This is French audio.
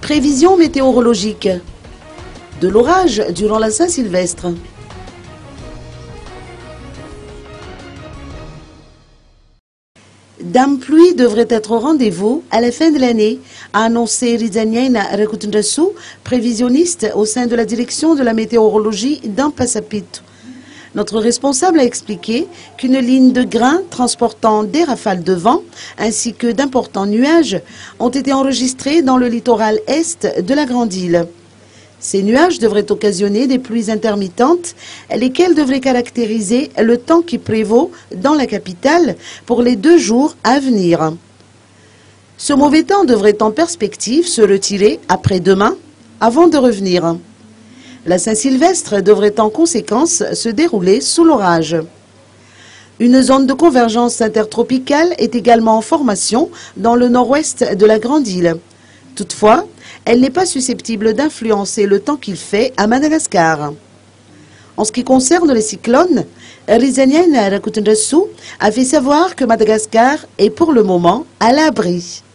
Prévision météorologique. De l'orage durant la Saint-Sylvestre. Dame pluie devrait être au rendez-vous à la fin de l'année, a annoncé Rizaniaina Rakutundrasu, prévisionniste au sein de la direction de la météorologie d'Ampasapit. Notre responsable a expliqué qu'une ligne de grains transportant des rafales de vent ainsi que d'importants nuages ont été enregistrés dans le littoral est de la Grande Île. Ces nuages devraient occasionner des pluies intermittentes, lesquelles devraient caractériser le temps qui prévaut dans la capitale pour les 2 jours à venir. Ce mauvais temps devrait en perspective se retirer après-demain avant de revenir. La Saint-Sylvestre devrait en conséquence se dérouler sous l'orage. Une zone de convergence intertropicale est également en formation dans le nord-ouest de la Grande Île. Toutefois, elle n'est pas susceptible d'influencer le temps qu'il fait à Madagascar. En ce qui concerne les cyclones, Rizaniaina Rakutundrasu a fait savoir que Madagascar est pour le moment à l'abri.